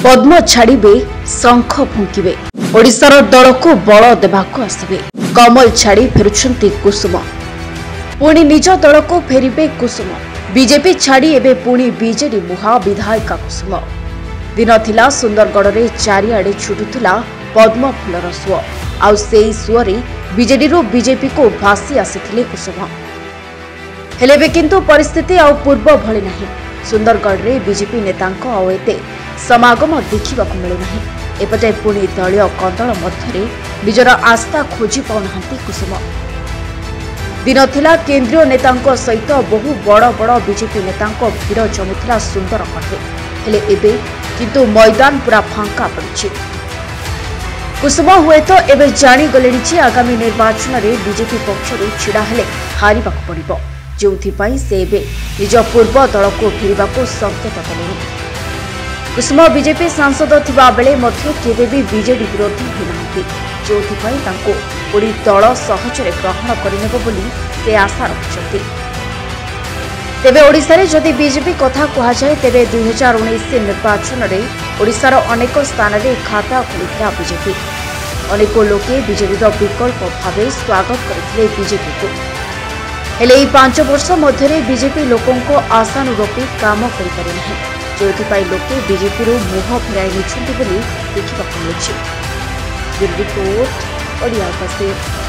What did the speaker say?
पद्म छाड़े शंख फुंकिबे ओडिशार दल को बल देवाक आसबे कमल छाड़ी फेरुछंती कुसुम पुणी निज दल को फेरिबे कुसुम बीजेपी छाड़ी एबे पुणी बीजेडी मुहा विधायिका कुसुम दिन थिला सुंदरगढ़ रे चारिआडे छुटुथिला पद्म फूलर सुଅ आउ सेई सुअरे बीजेडी रो बीजेपी को भासी आसीथिले कुसुम हेले बे किंतु परिस्थिति आउ पूर्व भली नाही सुंदरगढ़ रे बीजेपी नेतांक आउ एते समागम देखा मिलूना एपटे पुणी दलीय कदल मध्य निजर आस्था खोजी पाऊना कुसुम दिन थिला केंद्रीय नेता सहित बहु बड़ बड़ बीजेपी नेता भिड़ जमुला सुंदरगढ़ हेले एबे किंतु मैदान पूरा फांका पड़ी कुसुम हुए तो एबे जानी गले आगामी निर्वाचन में बीजेपी पक्षर छिड़ा हेले हारिबा पड़िबो जोथिपाई से एबे निज पूर्व दल को फेरिबा को संकेत कले कुसुम बीजेपी सांसद थिबा बेले मध्य केबे भी बीजेडी विरोधी होनांती जोथिपाई तांको ओडी दल सहजरे ग्रहण करिनेबो बोली से आशा रखिसथि तेबे ओडिसा रे जदि बीजेपी कथा कहा जाय तेबे 2019 निर्वाचन रे ओडिसा रो अनेक स्थान रे खाता खोलिथिला बीजेपी अनेक लोके बीजेडी रो विकल्प भावे स्वागत करथिले बीजेपी को हेले 5 वर्ष मध्य बीजेपी लोकों को आशानुरूपी काम करि पारि नहि जोथिपाई लोके बीजेपी रो मुह फेराई देखा मिलूँ। रिपोर्ट ओडिया।